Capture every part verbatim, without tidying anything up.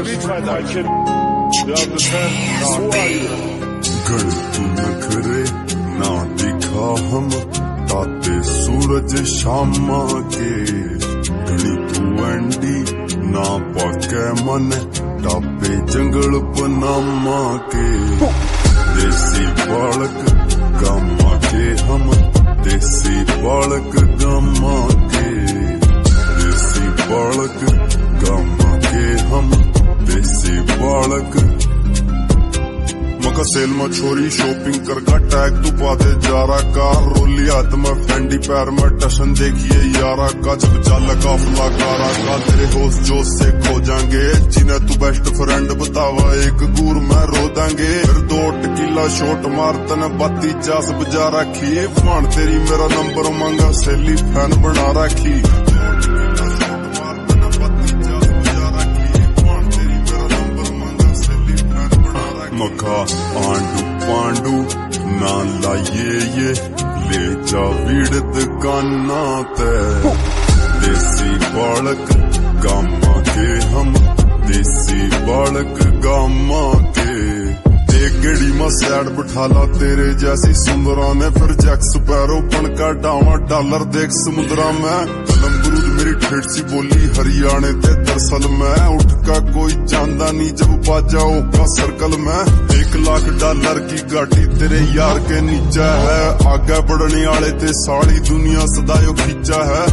तू नखरे ना दिखा हम ताते सूरज शामा के घनी तू अंडी ना पाके मन टापे जंगल पनामा के देसी बालक गामा के हम देसी बालक गामा के देसी बालक गामा के हम देसी बालक मखा सेल में छोरी शॉपिंग कर का टैग तू पाते जारा का रोली हाथ में फेंडी पैर में टशन देखिए यारा का जब चल काफला कारा का तेरे होश जोश से खो जाएंगे जिन्हें तू बेस्ट फ्रेंड बतावा एक गुर में रो देंगे फिर दो टकीला शॉट मार तने बाती चास बजा रखी फान तेरी मेरा नंबर मांगा सहेली फैन बना रखी मखा आंडू पांडू ना लाइए ये ले जा विड़त काना ते देसी बालक गामा के हम देसी बालक गामा के देख गेड़ी में सैड बिठाला तेरे जैसी सुंदरा ने फिर जैक स्पैरो बन का डावा डॉलर देख समुद्रा में कलम गुरूज मेरी ठेठ सी बोली हरियाणे ते दरअसल मैं उठ का कोई चांदा नहीं जब बाजा का सर्कल में एक लाख डॉलर की गाड़ी तेरे यार के नीचा है आगे बढ़ने वाले ते सारी दुनिया सदायो खींचा है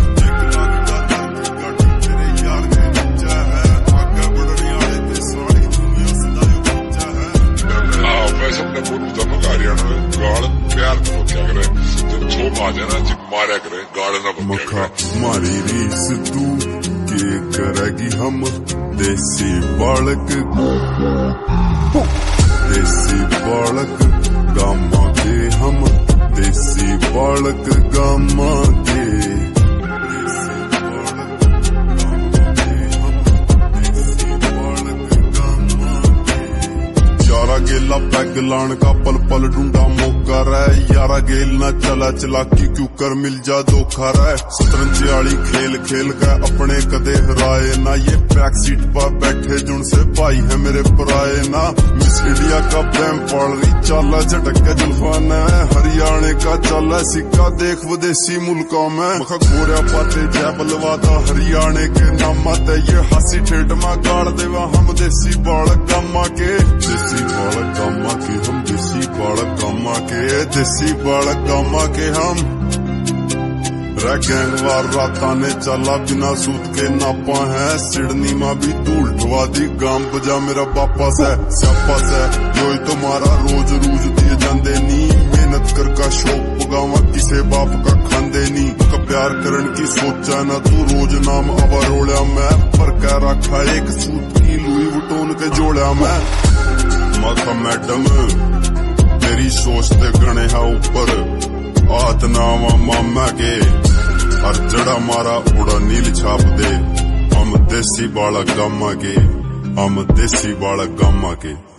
मखा मारी रीस तू के करेगी हम देसी बालक देसी बालक गामा के हम देसी बालक गामा के यारा गेला पैग लान का पल पल ढूंढा मौका रहे यारा गेल ना चला चलाकी क्यों कर मिल जा धोखा रहे शतरंज वाली खेल खेल का अपने कदे हराए ना ये बैक सीट पर बैठे जुन से भाई है मेरे पराए ना मिस इंडिया का बैम पड़ रही चाला झटक के जुल्फान है हरियाणे का चाला सिक्का देख विदेशी मुल्कों में मखा गोरिया पाते जय बलवादा हरियाणे के नामा ते ये हंसी ठेठ में गाड़ देवा हम देसी बालक गामा के देसी बालक गामा के हम देसी बालक गामा के देसी बालक गामा के हम गैंगवार राता ने चला बिना सूत के नापा है सिडनी में भी धूल ठवा दी गाम बजा मेरा वापस है स्यापस है जो तुम्हारा रोज रोज दिए जाते नी मेहनत कर का शौक पगावा किसे बाप का खांदे नी का प्यार करन की सोचा ना तू रोज नाम अवरोड़ा मैं पर कह रखा एक सूट की लुई वुटोन के जोड़ा मैं मखा मैडम तेरी सोच ते गणे है ऊपर हाथ नावा मामा के हर जड़ा मारा उड़ा नील छाप दे हम देसी बालक गामा के हम देसी बालक गामा के